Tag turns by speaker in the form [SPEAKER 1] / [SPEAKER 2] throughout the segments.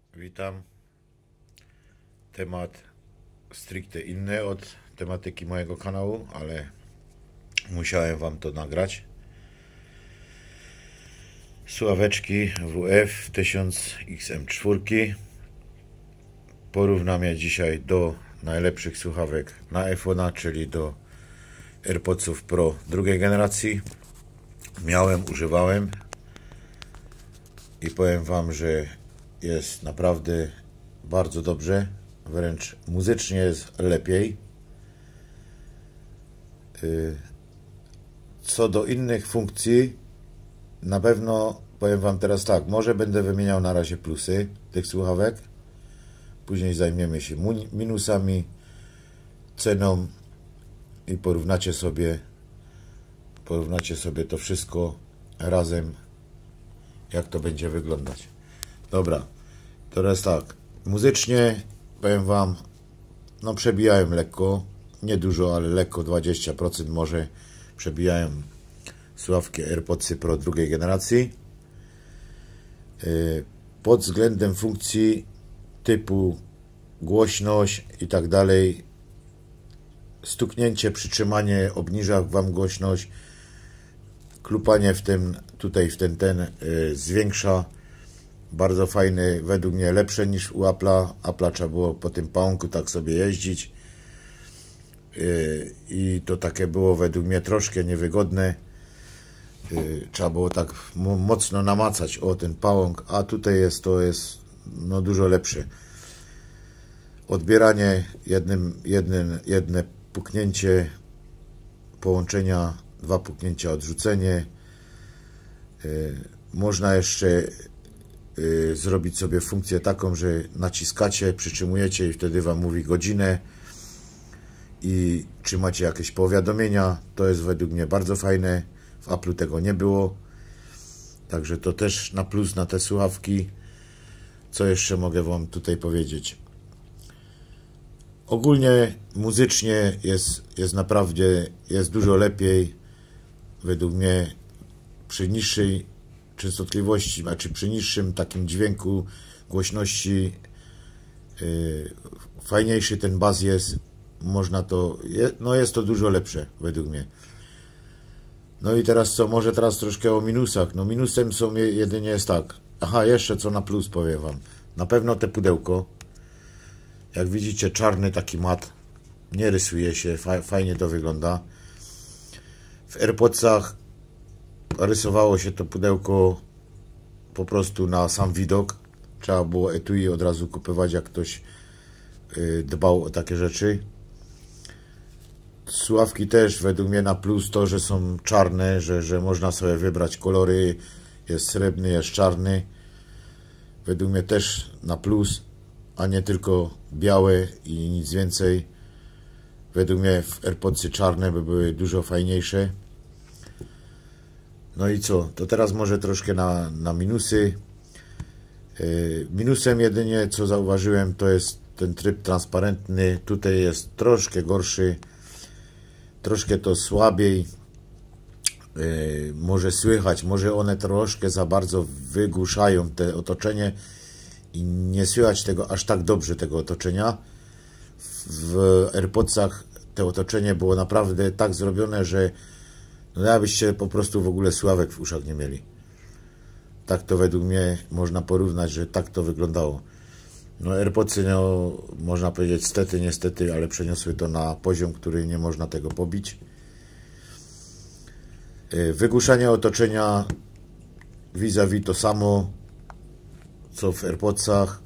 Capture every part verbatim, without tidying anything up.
[SPEAKER 1] Witam. Temat stricte inny od tematyki mojego kanału, ale musiałem Wam to nagrać. Słuchaweczki W F tysiąc X M cztery. Porównam je dzisiaj do najlepszych słuchawek na iPhone'a, czyli do AirPodsów Pro drugiej generacji. Miałem, używałem i powiem Wam, że jest naprawdę bardzo dobrze, wręcz muzycznie jest lepiej. Co do innych funkcji, na pewno powiem Wam teraz tak, może będę wymieniał na razie plusy tych słuchawek, później zajmiemy się minusami, ceną i porównacie sobie porównacie sobie to wszystko razem, jak to będzie wyglądać. Dobra, teraz tak, muzycznie powiem Wam, no przebijają lekko, nie dużo, ale lekko, dwadzieścia procent może przebijają słuchawki AirPodsy Pro drugiej generacji. Pod względem funkcji typu głośność i tak dalej, stuknięcie, przytrzymanie obniża Wam głośność, klupanie w tym, tutaj w ten, ten zwiększa. Bardzo fajny, według mnie lepsze niż u Apple'a. Apple'a trzeba było po tym pałąku tak sobie jeździć i to takie było według mnie troszkę niewygodne. Trzeba było tak mocno namacać o ten pałąk, a tutaj jest to jest no dużo lepsze. Odbieranie jednym, jednym, jedne puknięcie połączenia, dwa puknięcia odrzucenie. Można jeszcze zrobić sobie funkcję taką, że naciskacie, przytrzymujecie i wtedy Wam mówi godzinę i czy macie jakieś powiadomienia. To jest według mnie bardzo fajne. W Apple'u tego nie było. Także to też na plus na te słuchawki. Co jeszcze mogę Wam tutaj powiedzieć? Ogólnie muzycznie jest, jest naprawdę jest dużo lepiej. Według mnie przy niższej częstotliwości, znaczy przy niższym takim dźwięku, głośności, yy, fajniejszy ten bas jest, można to, je, no jest to dużo lepsze według mnie. No i teraz co, może teraz troszkę o minusach. No minusem są jedynie jest tak, aha, jeszcze co na plus powiem Wam, na pewno te pudełko, jak widzicie czarny taki mat, nie rysuje się, fajnie to wygląda. W AirPodsach rysowało się to pudełko po prostu na sam widok. Trzeba było etui od razu kupować, jak ktoś dbał o takie rzeczy. Słuchawki też według mnie na plus to, że są czarne, że, że można sobie wybrać kolory. Jest srebrny, jest czarny. Według mnie też na plus, a nie tylko białe i nic więcej. Według mnie w AirPodsy czarne by były dużo fajniejsze. No i co? To teraz może troszkę na, na minusy. Yy, minusem jedynie co zauważyłem, to jest ten tryb transparentny. Tutaj jest troszkę gorszy. Troszkę to słabiej. Yy, może słychać, może one troszkę za bardzo wygłuszają te otoczenie i nie słychać tego aż tak dobrze, tego otoczenia. W AirPodsach to otoczenie było naprawdę tak zrobione, że no jakbyście po prostu w ogóle słuchawek w uszach nie mieli. Tak to według mnie można porównać, że tak to wyglądało. No AirPodsy, no można powiedzieć stety, niestety, ale przeniosły to na poziom, który nie można tego pobić. Wygłuszanie otoczenia vis-a-vis to samo, co w AirPodsach.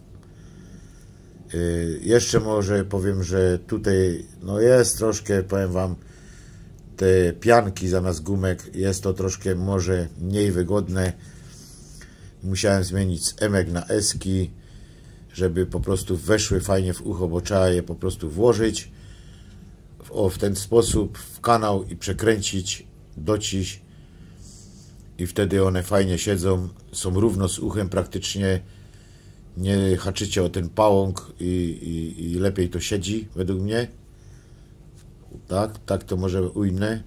[SPEAKER 1] Jeszcze może powiem, że tutaj no jest troszkę, powiem Wam, te pianki zamiast gumek, jest to troszkę może mniej wygodne. Musiałem zmienić z emek na eski, żeby po prostu weszły fajnie w ucho, bo trzeba je po prostu włożyć o, w ten sposób w kanał i przekręcić, dociść i wtedy one fajnie siedzą, są równo z uchem praktycznie, nie haczycie o ten pałąk i, i, i lepiej to siedzi według mnie. Tak, tak to może ujmę.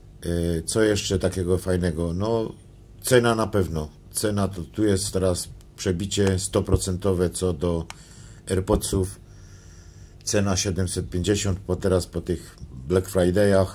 [SPEAKER 1] Co jeszcze takiego fajnego? No, cena na pewno. Cena to tu jest teraz przebicie sto procent co do AirPodsów. Cena siedemset pięćdziesiąt, po teraz po tych Black Friday'ach,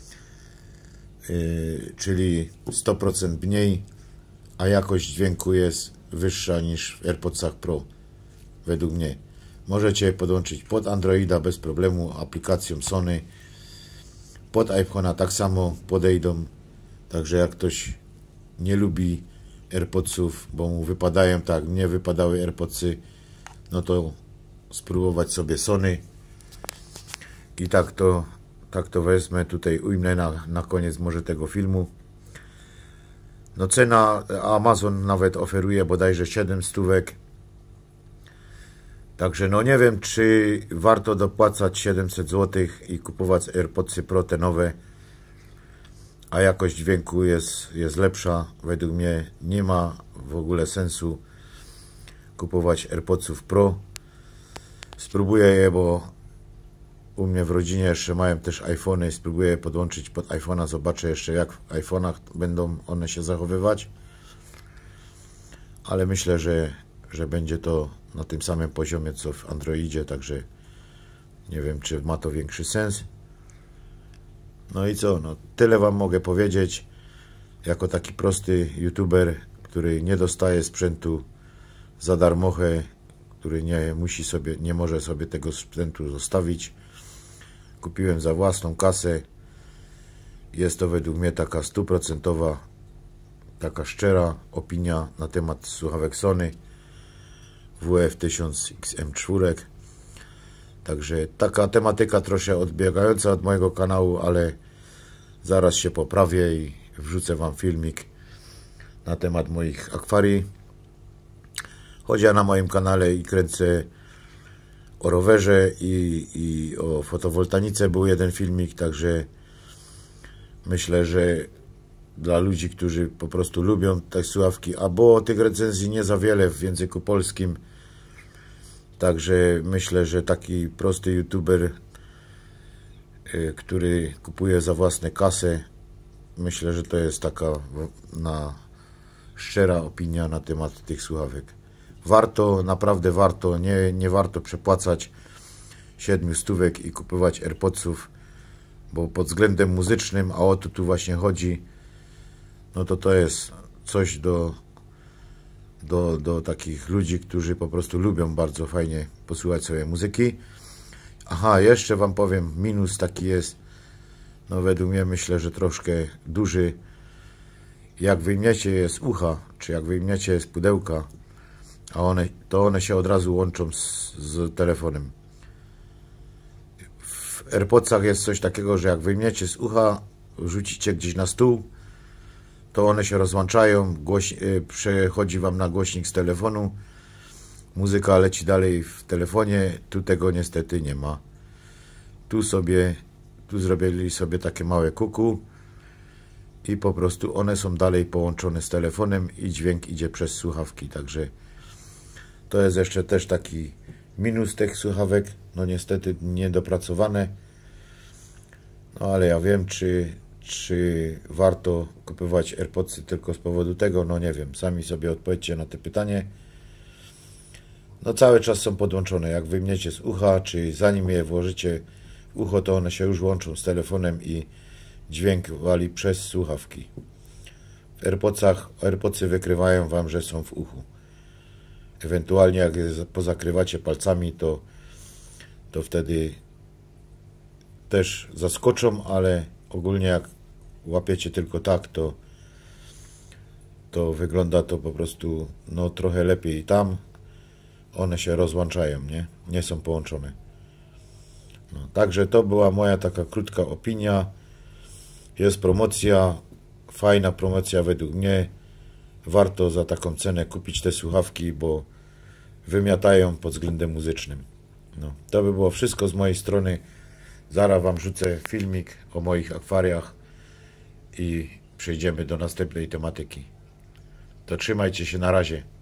[SPEAKER 1] yy, czyli sto procent mniej, a jakość dźwięku jest wyższa niż w AirPodsach Pro, według mnie. Możecie podłączyć pod Androida bez problemu, aplikacją Sony, pod iPhone'a tak samo podejdą, także jak ktoś nie lubi AirPodsów, bo mu wypadają, tak mnie wypadały AirPodsy, no to spróbować sobie Sony i tak to, tak to wezmę, tutaj ujmę na, na koniec może tego filmu. No cena, Amazon nawet oferuje bodajże siedem stówek, także no nie wiem, czy warto dopłacać siedemset złotych i kupować AirPodsy Pro te nowe, a jakość dźwięku jest, jest lepsza. Według mnie nie ma w ogóle sensu kupować AirPodsów Pro. Spróbuję je, bo u mnie w rodzinie jeszcze mają też iPhony. Spróbuję je podłączyć pod iPhone'a. Zobaczę jeszcze, jak w iPhone'ach będą one się zachowywać. Ale myślę, że, że będzie to na tym samym poziomie co w Androidzie. Także nie wiem, czy ma to większy sens. No i co? No, tyle wam mogę powiedzieć. Jako taki prosty youtuber, który nie dostaje sprzętu za darmochę, który nie musi sobie, nie może sobie tego sprzętu zostawić. Kupiłem za własną kasę. Jest to według mnie taka stuprocentowa, taka szczera opinia na temat słuchawek Sony W F tysiąc X M cztery. Także taka tematyka troszkę odbiegająca od mojego kanału, ale zaraz się poprawię i wrzucę wam filmik na temat moich akwarii. Choć ja na moim kanale i kręcę o rowerze i, i o fotowoltanice był jeden filmik, także myślę, że dla ludzi, którzy po prostu lubią te słuchawki, a było tych recenzji nie za wiele w języku polskim, także myślę, że taki prosty youtuber, który kupuje za własne kasę, myślę, że to jest taka na szczera opinia na temat tych słuchawek. Warto, naprawdę warto, nie, nie warto przepłacać siedmiu stówek i kupować AirPodsów, bo pod względem muzycznym, a o to tu właśnie chodzi, no to to jest coś do, do, do takich ludzi, którzy po prostu lubią bardzo fajnie posłuchać sobie muzyki. Aha, jeszcze wam powiem, minus taki jest, no według mnie myślę, że troszkę duży. Jak wyjmiecie je z ucha, czy jak wyjmiecie je z pudełka, a one, to one się od razu łączą z, z telefonem. W AirPodsach jest coś takiego, że jak wyjmiecie z ucha, rzucicie gdzieś na stół, to one się rozłączają, głoś, przechodzi wam na głośnik z telefonu, muzyka leci dalej w telefonie, tu tego niestety nie ma. Tu sobie, tu zrobili sobie takie małe kuku i po prostu one są dalej połączone z telefonem i dźwięk idzie przez słuchawki, także to jest jeszcze też taki minus tych słuchawek, no niestety niedopracowane, no ale ja wiem, czy, czy warto kupować AirPodsy tylko z powodu tego, no nie wiem, sami sobie odpowiedzcie na to pytanie. No cały czas są podłączone, jak wyjmiecie z ucha, czy zanim je włożycie w ucho, to one się już łączą z telefonem i dźwięk wali przez słuchawki. W AirPodsach, AirPodsy wykrywają wam, że są w uchu. Ewentualnie jak je pozakrywacie palcami, to, to wtedy też zaskoczą, ale ogólnie jak łapiecie tylko tak, to, to wygląda to po prostu no trochę lepiej. Tam one się rozłączają, nie? Nie są połączone. No, także to była moja taka krótka opinia. Jest promocja, fajna promocja według mnie. Warto za taką cenę kupić te słuchawki, bo wymiatają pod względem muzycznym. No, to by było wszystko z mojej strony. Zaraz wam rzucę filmik o moich akwariach i przejdziemy do następnej tematyki. To trzymajcie się, na razie.